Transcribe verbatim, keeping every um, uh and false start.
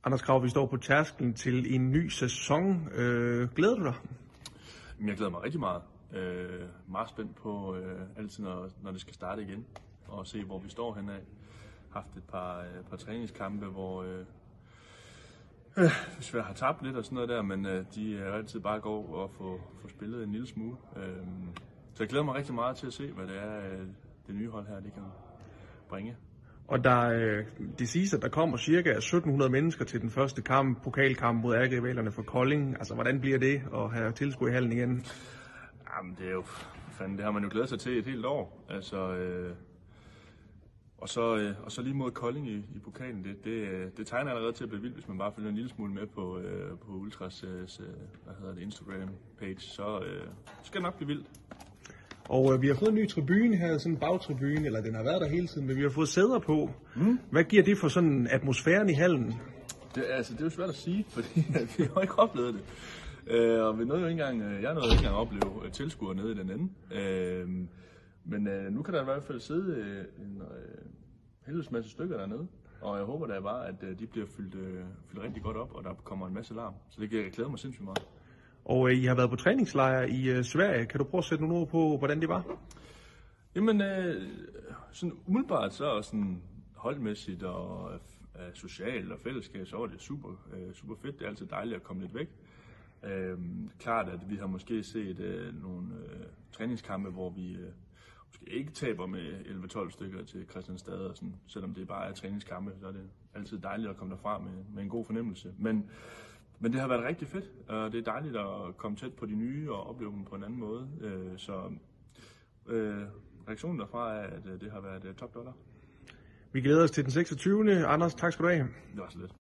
Anders Krag, vi står på tærsklen til en ny sæson. Øh, glæder du dig? Jeg glæder mig rigtig meget. Øh, meget spændt på øh, altid, når, når det skal starte igen, og se, hvor vi står henad. Haft et par, øh, par træningskampe, hvor øh, øh, vi har tabt lidt og sådan noget der, men øh, de er altid bare gå og få, få spillet en lille smule. Øh, så jeg glæder mig rigtig meget til at se, hvad det er, øh, det nye hold her det kan bringe. Og der, øh, det siges, at der kommer cirka sytten hundrede mennesker til den første kamp, pokalkamp mod ærkerivalerne for Kolding. Altså, hvordan bliver det at have tilskuere i hallen igen? Jamen, det er jo, fanden, det har man jo glædet sig til et helt år. Altså, øh, og, så, øh, og så lige mod Kolding i, i pokalen, det, det, det tegner allerede til at blive vildt, hvis man bare følger en lille smule med på, øh, på Ultras øh, hvad hedder det, Instagram-page, så øh, skal det nok blive vildt. Og øh, vi har fået en ny tribune her, sådan en bagtribune, eller den har været der hele tiden, men vi har fået sæder på. Mm. Hvad giver det for sådan atmosfæren i hallen? Det, altså, det er jo svært at sige, fordi vi har ikke oplevet det. Øh, og vi nåede jo ikke engang, jeg nåede ikke engang at opleve tilskuere nede i den ende. Øh, men øh, nu kan der i hvert fald sidde øh, en øh, helvedes masse stykker dernede. Og jeg håber da bare, at øh, de bliver fyldt, øh, fyldt rigtig godt op, og der kommer en masse larm. Så det kan jeg glæde mig sindssygt meget. Og øh, I har været på træningslejr i øh, Sverige. Kan du prøve at sætte nogle ord på, hvordan det var? Jamen, øh, sådan umiddelbart så sådan holdmæssigt og øh, socialt og fællesskab, så var det super, øh, super fedt. Det er altid dejligt at komme lidt væk. Øh, klart, at vi har måske set øh, nogle øh, træningskampe, hvor vi øh, måske ikke taber med elleve tolv stykker til Christianstad, og sådan, selvom det bare er træningskampe, så er det altid dejligt at komme derfra med, med en god fornemmelse. Men, men det har været rigtig fedt, og det er dejligt at komme tæt på de nye og opleve dem på en anden måde. Øh, så øh, reaktionen derfra er, at det har været top dollar. Vi glæder os til den seksogtyvende Anders, tak skal du have. Det var så lidt.